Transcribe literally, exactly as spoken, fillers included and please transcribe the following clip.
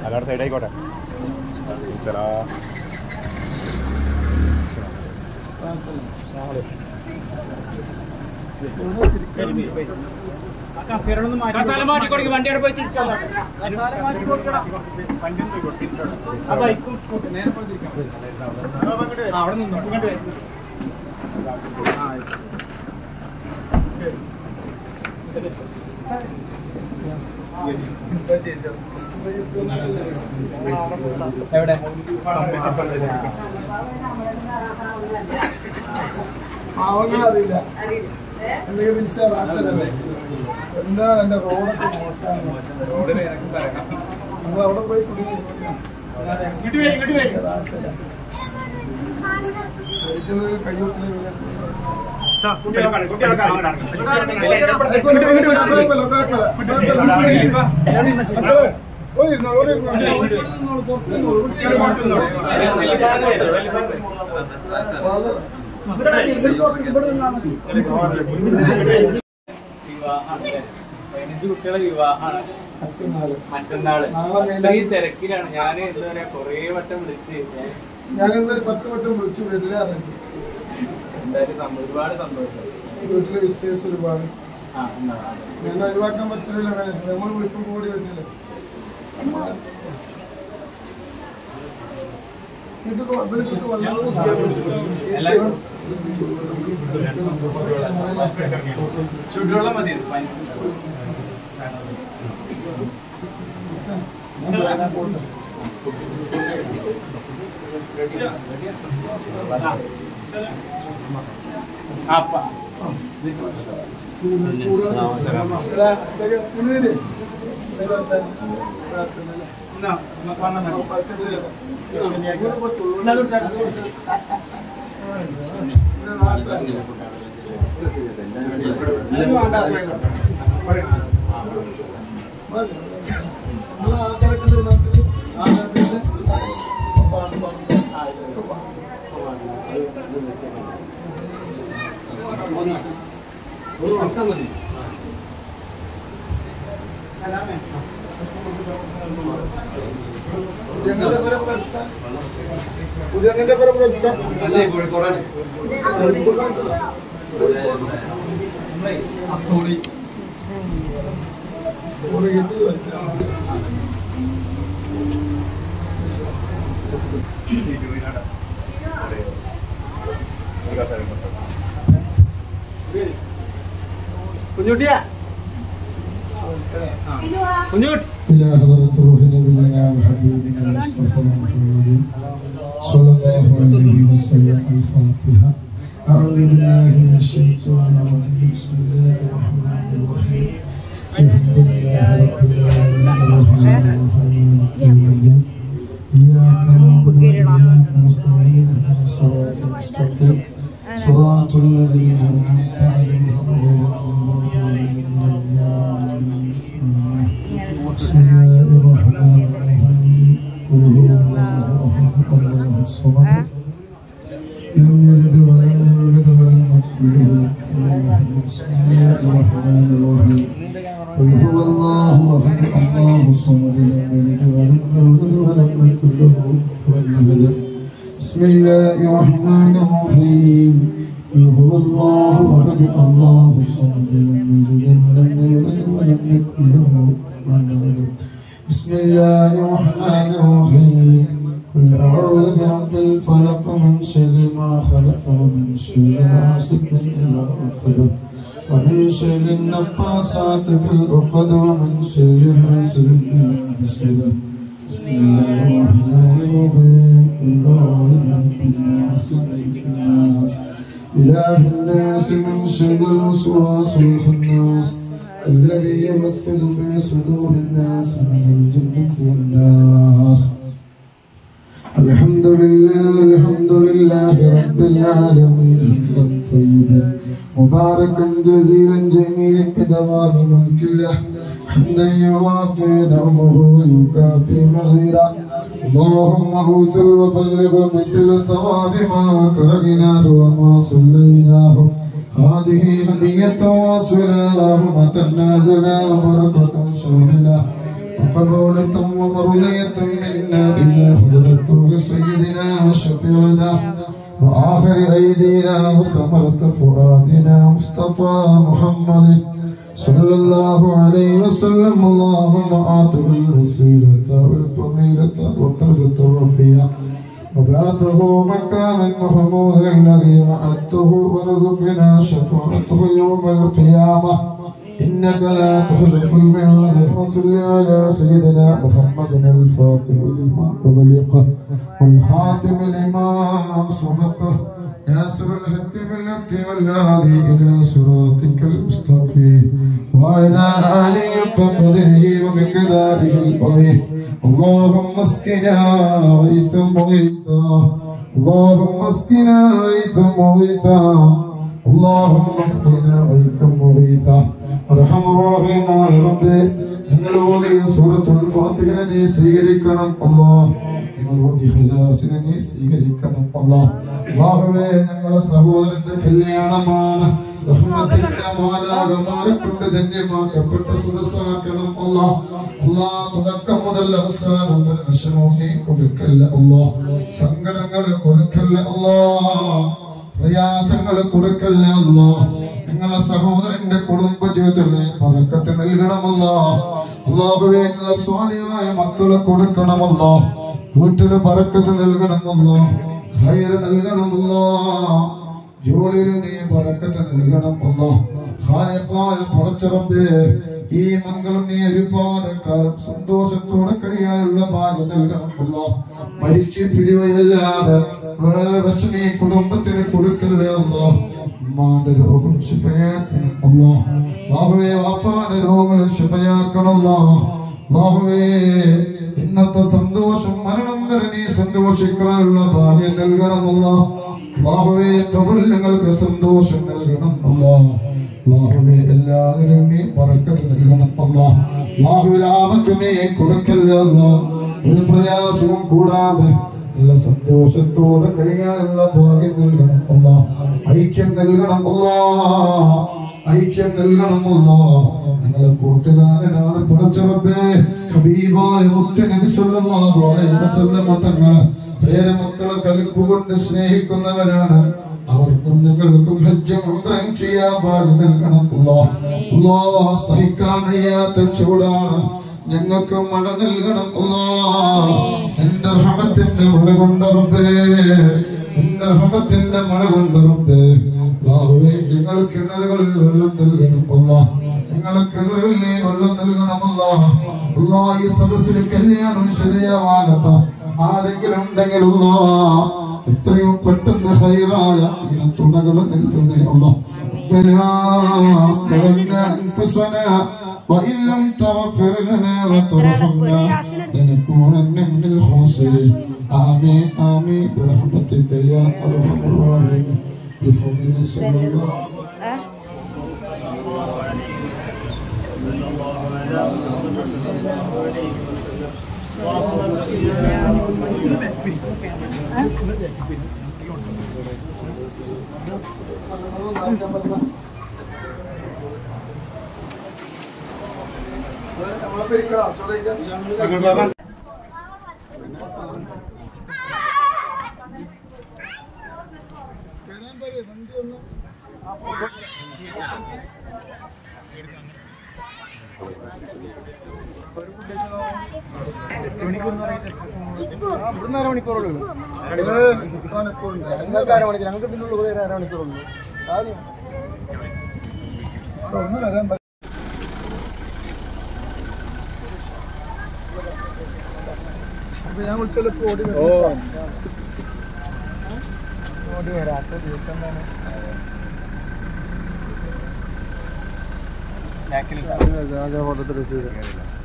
അല്ലാതെ സൈഡ് ആയിക്കോട്ടെ. വണ്ടി അവിടെ പോയി അവിടെ നിന്നോ. എവിടെ അറിയില്ല എന്തെങ്കിലും എന്താ എന്റെ റോഡൊക്കെ റോഡിന് നമ്മൾ അവിടെ പോയി പതിനഞ്ച് കുട്ടികളെ വിവാഹമാണ് മറ്റന്നാള്. ഈ തിരക്കിലാണ്. ഞാൻ എന്താ പറയാ കൊറേ വട്ടം വിളിച്ച് ഞാനെന്തൊരു പത്ത് വട്ടം വിളിച്ചു വരില്ല. എന്തായാലും ഒരുപാട് സന്തോഷം. വീട്ടിലെ വിസ്റ്റേഴ്സ് ഒരുപാട് ഞാൻ ഒഴിവാക്കാൻ പറ്റില്ല. നമ്മൾ വിളിക്കും കൂടി വരുന്നില്ല. ഇത് ചുടുവെള്ളം മതി. കുഞ്ഞുട്ടിയാ കുഞ്ഞുട്ടി إلى حضرة روح نبينا وحبيبنا المصطفى محمد صلى الله عليه وسلم. الفاتحة. أعوذ بالله من الشيطان الرجيم. بسم الله الرحمن الرحيم. الحمد لله رب العالمين الرحمن الرحيم إياك نعبد وإياك نستعين اهدنا الصراط المستقيم صراط الذين أنعمت عليهم غير المغضوب عليهم ولا الضالين. بسم الله الرحمن الرحيم. قل هو الله أحد الله الصمد لم يلد ولم يولد ولم يكن له كفوا أحد. بسم الله الرحمن الرحيم. قل هو الله أحد الله الصمد لم يلد ولم يولد ولم يكن له كفوا أحد. بسم الله الرحمن الرحيم. قل هو الله أحد الله الصمد لم يلد ولم يولد ولم يكن له كفوا أحد. بسم الله الرحمن الرحيم. قل أعوذ برب الفلق من شر ما خلق ومن شر غاسق إذا وقب ومن شر النفاثات في العقد ومن شر حاسد إذا حسد. بسم الله الرحمن الرحيم. قل أعوذ برب الناس ملك الناس إله الناس من شر الوسواس الخناس الذي يوسوس في صدور الناس من الجنة والناس. الحمد لله الحمد لله رب العالمين حمدا طيبا مباركا جزيلا جميلا بدوام ملك الله حمدا يوافي نعمه ويكافي مزيدا. اللهم اوثر وبلغ مثل ثواب ما قرأناه وما صليناه. هذه هدية وصلة رحمة نازلة وبركة شاملة وقبولة ومرضية منا إلى حضرة سيدنا وشفيعنا وآخر أيدينا وثمرة فؤادنا مصطفى محمد صلى الله عليه وسلم. اللهم آته الوسيلة والفضيلة والدرجة الرفيعة وبعثه مكانا محمودا الذي وعدته ورزقنا شفاعته يوم القيامة إنك لا تخلف الميعاد. وصل على سيدنا محمد الفاتح لما أغلق والخاتم لما سبق ناصر الحق بالحق والهادي إلى صراطك المستقيم وعلى آله وقدره ومقداره العظيم. اللهم اسقنا غيثا مغيثا اللهم اسقنا غيثا مغيثا اللهم اسقنا غيثا مغيثا. ارحم الراحمين يا رب നിങ്ങൾ ഓതിയ സൂറത്തുൽ ഫാത്തിഹ നീ സ്വീകരിക്കണം അല്ലാഹ്. നിങ്ങൾ ഓതിയ ഖിലാസിനെ നീ സ്വീകരിക്കണം അല്ലാഹ്. അല്ലാഹുവേ ഞങ്ങളുടെ സഹോദരന്റെ കല്യാണമാണ് റഹ്മത്തിന്റെ മാലാഖമാരെ കൊണ്ട് ധന്യമാക്കപ്പെട്ട സദസ്സാക്കണം അല്ലാഹ്. അല്ലാഹ് തുടക്കം മുതൽ അവസാനം വരെ വിഷമം നീ കൊടുക്കല്ല അല്ലാഹ്. സങ്കടങ്ങൾ കൊടുക്കല്ല അല്ലാഹ്. പ്രയാസങ്ങൾ കൊടുക്കല്ല അല്ലാഹ്. ഞങ്ങളുടെ സഹോദരന്റെ കുടുംബ ജീവിതത്തിലെ ബറക്കത്ത് നൽകണമല്ലാ. അല്ലാഹുവേ ഞങ്ങളുടെ സ്വാലിഹായ മക്കളെ കൊടുക്കണമല്ലാ. വീട്ടില് ബറക്കത്ത് നൽകണമല്ലാ. ഖൈർ നൽകണമല്ലാ. ജോലിയിൽ നീ ബറക്കത്ത് നൽകണമല്ലാ. ഖാലിഖായ പടച്ചറബ്ബേ ഈ മംഗളം നീ ഒരുപാട് കാലം സന്തോഷത്തോടെ കഴിയാനുള്ള ഭാഗ്യം നൽകണമല്ലാ. മരിച്ച് പിടിവയല്ലാതെ വേറെ വിഷമി കുടുംബത്തിന് കൊടുക്കല്ലേ അല്ലാ. ഉമ്മാന്റെ രോഗം ശിഫയാക്കണം അല്ലാഹ്. അല്ലാഹുവേ വാപ്പാന്റെ രോഗം ശിഫയാക്കണം അല്ലാഹ്. അല്ലാഹുവേ ഇന്നത്തെ സന്തോഷം മരണം വരെ നീ സന്തോഷിക്കാനുള്ള ഭാഗ്യം നൽകണം അല്ലാഹ്. അല്ലാഹുവേ ഖബറിൽ ഞങ്ങൾക്ക് സന്തോഷം നൽകണം അല്ലാഹ്. അല്ലാഹുവേ എല്ലാവരും നീ ബറക്കത്ത് നൽകണം അല്ലാഹ്. അല്ലാഹുവേ ആപത്ത് നീ കൊടുക്കല്ലേ അല്ലാഹ്. ഒരു പ്രയാസവും കൂടാതെ നല്ല സന്തോഷത്തോടെ കഴിയാനുള്ള ഭാഗ്യം നൽകണം അല്ലാഹ്. ഐക്യം നൽകണം അല്ലാഹ്. ഐക്യം നൽകണം അല്ലാഹ്. ഞങ്ങളെ കൂട്ടുകാരനാണ് പടച്ചറബ്ബേ ഹബീബായ മുത്ത് നബി സല്ലല്ലാഹു അലൈഹി വസല്ലം തങ്ങളെ പേരമക്കളെ കൽപ്പുകൊണ്ട് സ്നേഹിക്കുന്നവരാണ്. അവർക്കും ഞങ്ങൾക്കും ഹജ്ജും ഉംറയും ചെയ്യാൻ ഭാഗ്യം നൽകണം അല്ലാഹ്. അല്ലാഹ് സഹിക്കാൻ വയ്യാത്ത ചൂടാണ്. ഞങ്ങൾക്ക് മഴ നൽകണം അല്ലാഹ്. എന്റെ റഹ്മത്തിന്റെ മഴ കൊണ്ട് റബ്ബേ എന്റെ റഹ്മത്തിന്റെ മഴ കൊണ്ട് റബ്ബേ അല്ലാഹുവേ ഞങ്ങൾ കിണറുകളിൽ വെള്ളം നൽകണം അല്ലാഹ്. ഞങ്ങൾ കിണറുകളിൽ നീ വെള്ളം നൽകണം അല്ലാഹ്. അല്ലാഹ് ഈ സദസ്സിൽ കല്യാണം ശരിയാവാത്ത ആരെങ്കിലും ഉണ്ടെങ്കിൽ അല്ലാഹ് എത്രയും പെട്ടെന്ന് ഖൈറായ തുണകൾ നൽകുന്നേ അല്ലാഹ്. أنفسنا وإن لم تغفر لنا وترحمنا لنكونن من الخاسرين. آمين آمين برحمتك يا أرحم الراحمين بفضل صلى الله അരമണിക്കൂറുള്ളൂ. ഞങ്ങൾക്ക് അരമണിക്കൂർ ഞങ്ങൾക്ക് ഇതിൻ്റെ ഉള്ളിൽ അരമണിക്കൂറുള്ളൂ. ആദ്യം ഒന്ന് വരാൻ ഞാൻ വിളിച്ചാൽ ഓടി ഓടി വരാത്ത ദിവസം തന്നെ ഫോട്ടത്തിൽ വെച്ച്